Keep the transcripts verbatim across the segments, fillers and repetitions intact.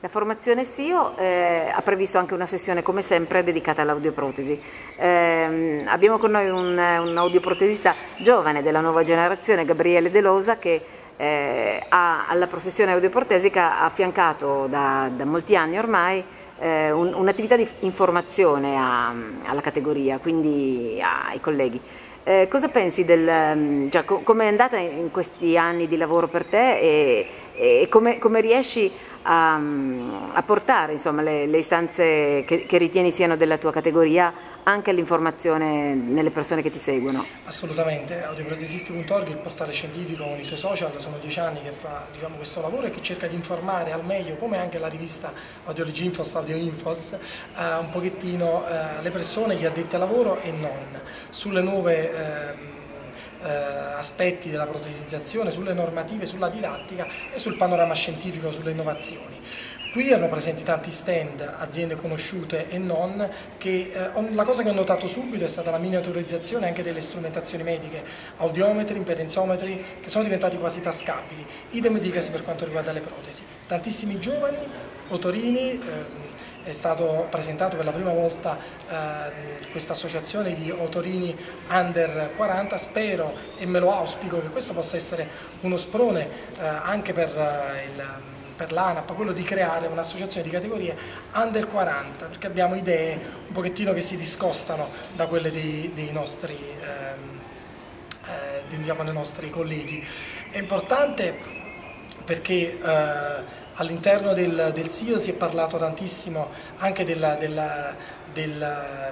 La formazione S I O eh, ha previsto anche una sessione, come sempre, dedicata all'audioprotesi. Eh, abbiamo con noi un, un audioprotesista giovane della nuova generazione, Gabriele De Losa, che eh, ha alla professione audioprotesica affiancato da, da molti anni ormai eh, un, un'attività di informazione a, alla categoria, quindi ai colleghi. Eh, cosa pensi del, cioè, co come è andata in questi anni di lavoro per te e, e come, come riesci a, a portare insomma, le, le istanze che, che ritieni siano della tua categoria anche all'informazione nelle persone che ti seguono? Assolutamente, audioprotesisti punto org, il portale scientifico con i suoi social, sono dieci anni che fa diciamo, questo lavoro e che cerca di informare al meglio, come anche la rivista Audiology Infos, Audio Infos, eh, un pochettino eh, le persone, gli addetti al lavoro e non, sulle nuove eh, eh, aspetti della protesizzazione, sulle normative, sulla didattica e sul panorama scientifico, sulle innovazioni. Qui erano presenti tanti stand, aziende conosciute e non, che eh, la cosa che ho notato subito è stata la miniaturizzazione anche delle strumentazioni mediche, audiometri, impedenzometri, che sono diventati quasi tascabili. Idem dicasi per quanto riguarda le protesi. Tantissimi giovani, otorini, eh, è stato presentato per la prima volta eh, questa associazione di otorini under quaranta, spero e me lo auspico che questo possa essere uno sprone eh, anche per eh, il... per l'ANAP, quello di creare un'associazione di categorie under quaranta, perché abbiamo idee un pochettino che si discostano da quelle dei, dei, nostri, ehm, eh, diciamo, dei nostri colleghi. È importante perché eh, all'interno del, del S I O si è parlato tantissimo anche della, della, del,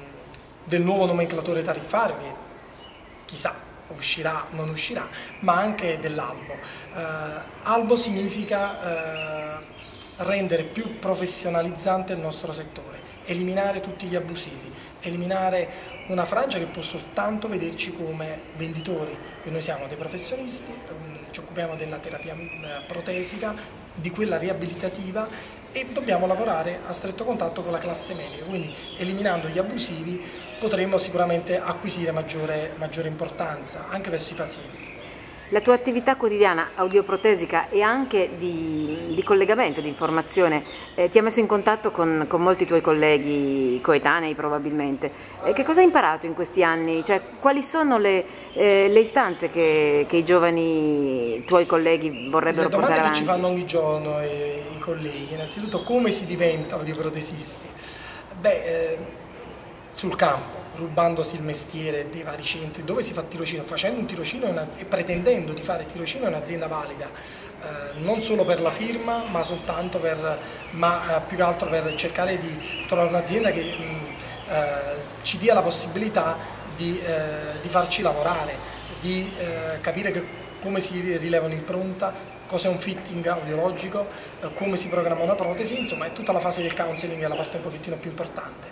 del nuovo nomenclatore tariffario, che chissà uscirà o non uscirà, ma anche dell'albo. Uh, albo significa uh, rendere più professionalizzante il nostro settore, eliminare tutti gli abusivi, eliminare una frangia che può soltanto vederci come venditori. Quindi noi siamo dei professionisti, um, ci occupiamo della terapia uh, protesica, di quella riabilitativa e dobbiamo lavorare a stretto contatto con la classe medica, quindi eliminando gli abusivi potremo sicuramente acquisire maggiore, maggiore importanza anche verso i pazienti. La tua attività quotidiana audioprotesica e anche di, di collegamento, di informazione, eh, ti ha messo in contatto con, con molti tuoi colleghi coetanei probabilmente. Eh, che cosa hai imparato in questi anni? Cioè, quali sono le, eh, le istanze che, che i giovani tuoi colleghi vorrebbero portare avanti? Le domande che ci fanno ogni giorno i, i colleghi, innanzitutto come si diventa audioprotesisti? Beh, eh, sul campo, rubandosi il mestiere dei vari centri, dove si fa tirocinio, facendo un tirocinio e pretendendo di fare tirocinio è un'azienda valida, eh, non solo per la firma, ma soltanto per, ma eh, più che altro per cercare di trovare un'azienda che mh, eh, ci dia la possibilità di, eh, di farci lavorare, di eh, capire che, come si rileva un'impronta, cos'è un fitting audiologico, eh, come si programma una protesi, insomma è tutta la fase del counseling, è la parte un pochettino più importante.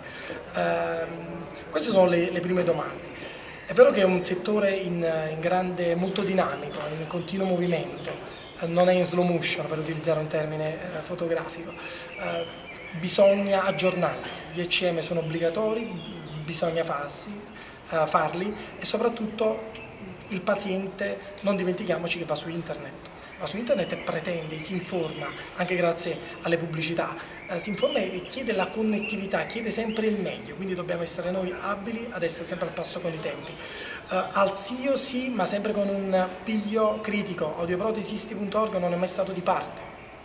Eh, queste sono le, le prime domande. È vero che è un settore in, in grande, molto dinamico, in continuo movimento, eh, non è in slow motion per utilizzare un termine eh, fotografico, eh, bisogna aggiornarsi, gli E C M sono obbligatori, bisogna farsi, eh, farli e soprattutto il paziente, non dimentichiamoci che va su internet. Va su internet e pretende, si informa, anche grazie alle pubblicità, eh, si informa e chiede la connettività, chiede sempre il meglio, quindi dobbiamo essere noi abili ad essere sempre al passo con i tempi. Eh, al S I O sì, ma sempre con un piglio critico, audioprotesisti punto org non è mai stato di parte.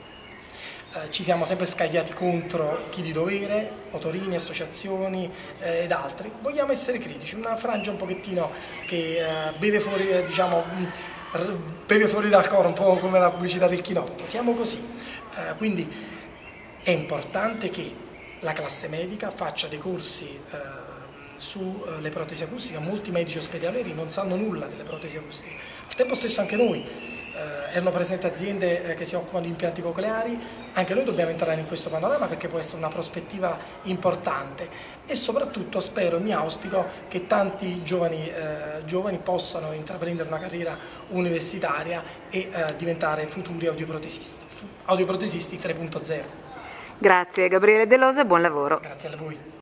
Eh, ci siamo sempre scagliati contro chi di dovere, otorini, associazioni eh, ed altri. Vogliamo essere critici, una frangia un pochettino che eh, beve fuori, eh, diciamo, beve fuori dal coro, un po' come la pubblicità del chinotto, siamo così. Eh, quindi è importante che la classe medica faccia dei corsi eh, sulle protesi acustiche. Molti medici ospedalieri non sanno nulla delle protesi acustiche, al tempo stesso anche noi. Eh, erano presenti aziende eh, che si occupano di impianti cocleari, anche noi dobbiamo entrare in questo panorama perché può essere una prospettiva importante e soprattutto spero e mi auspico che tanti giovani, eh, giovani possano intraprendere una carriera universitaria e eh, diventare futuri audioprotesisti, audioprotesisti tre punto zero. Grazie Gabriele De Losa e buon lavoro. Grazie a voi.